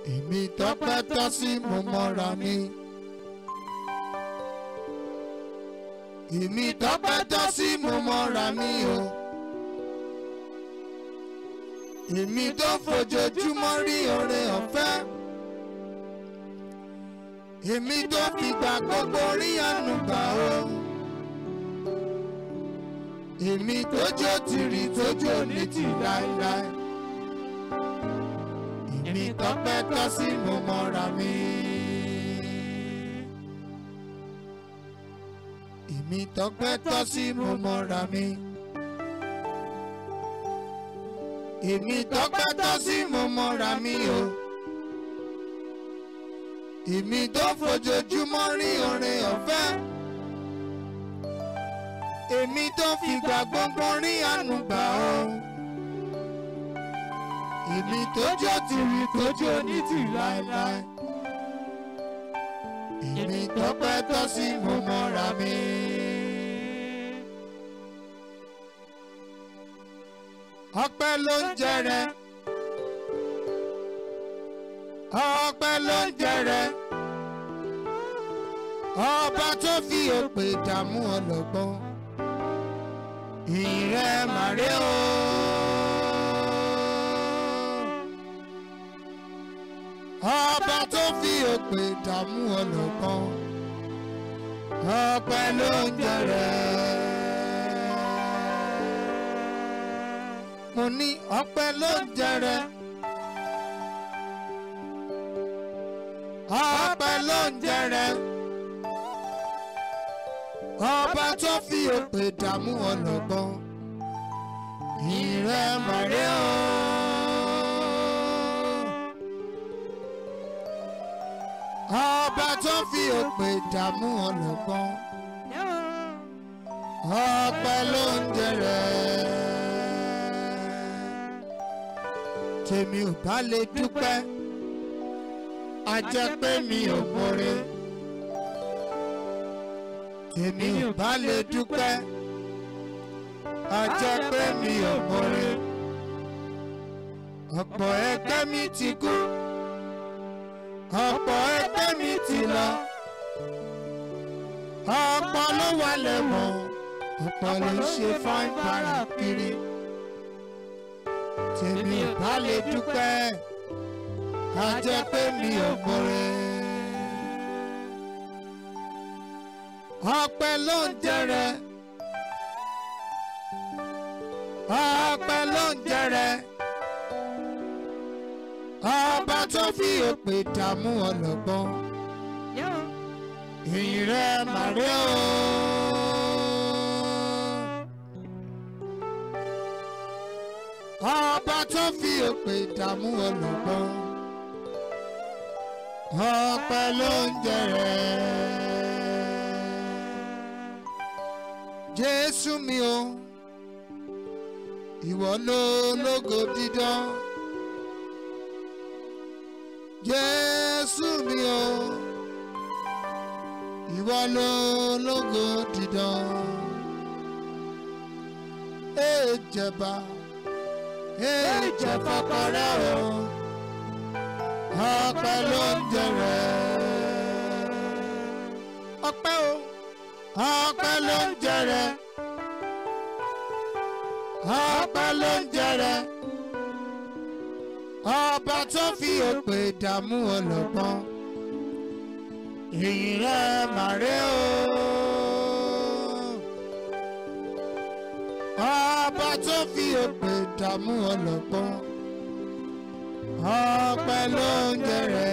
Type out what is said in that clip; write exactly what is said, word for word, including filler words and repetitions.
èmi tọ́pẹ́ tọ́ sí mo mọ́ra mi. èmi tọ́pẹ́ tọ́ sí mo mọ́ra mi o. èmi tó fojoojúmọ́ rí oore ọ̀fẹ́. èmi tó fìgbà gbogbo rí àánú gbà o. èmi tójó tìrì tójó ní ti láéláé. èmi tọ́pẹ́ tọ́ sí mo mọ́ra mi. èmi tọ́pẹ́ tọ́ sí mo mọ́ra mi. èmi tọ́pẹ́ tọ́ sí mo mọ́ra mi o. èmi tó fojoojúmọ́ rí oore ọ̀fẹ́. èmi tó fìgbà gbogbo rí àánú gbà o. èmi tójó tìrì tójó ní ti láéláé. èmi tọ́pẹ́ tọ́ sí mo mọ́ra mi. ọpẹ́ ló ń jẹrẹ. ọpẹ́ ló ń jẹrẹ. ọba tó fi òpè dààmú ọlọ́gbọ́n. ìyìn rẹ̀ màrè o. ọba tó fi òpè dààmú ọlọ́gbọ́n. ọpẹ́ ló ń jẹrẹ. mo ní ọpẹ́ ló ń jẹrẹ. ọpẹ́ ló ń jẹrẹ. ọba tó fi òpè dààmú ọlọ́gbọ́n. ìyìn rẹ̀ màrè o. ọba tó fi òpè dààmú ọlọ́gbọ́n. ọpẹ́ ló ń jẹrẹ. tèmi ò bá lè dúpẹ́ a jẹ́ pé mi ò mọ̀re. tèmi ò bá lè dúpẹ́ a jẹ́ pé mi ò mọ̀re. ọ̀pọ̀ ẹgbẹ́ mi ti kú, ọ̀pọ̀ ẹgbẹ́ mi ti lọ, ọ̀pọ̀ ló wà lẹ́wọ̀n, ọ̀pọ̀ ló ń ṣe fáin para kiri. tèmi ò bá lè dúpẹ́ a jẹ́ pé mi ò mọ̀re. ọpẹ́ ló ń jẹrẹ. ọpẹ́ ló ń jẹrẹ. ọba tó fi òpè dààmú ọlọ́gbọ́n. ìyìn rẹ̀ màrè o. ọba tó fi òpè dààmú ọlọ́gbọ́n. ọpẹ́ ló ń jẹrẹ. Jésù mi o, ìwọ ló lógo dídán. Jésù mi o, ìwọ ló lógo dídán. Èjẹba, èjẹba kọrẹ o, ọpẹ́ ló ń jẹrẹ. Ọpẹ́ o, ọpẹ́ ló ń jẹrẹ. ọpẹ́ ló ń jẹrẹ. ọba tó fi òpè dààmú ọlọ́gbọ́n. ìyìn rẹ̀ màrè o. ọba tó fi òpè dààmú ọlọ́gbọ́n. ọpẹ́ ló ń jẹrẹ.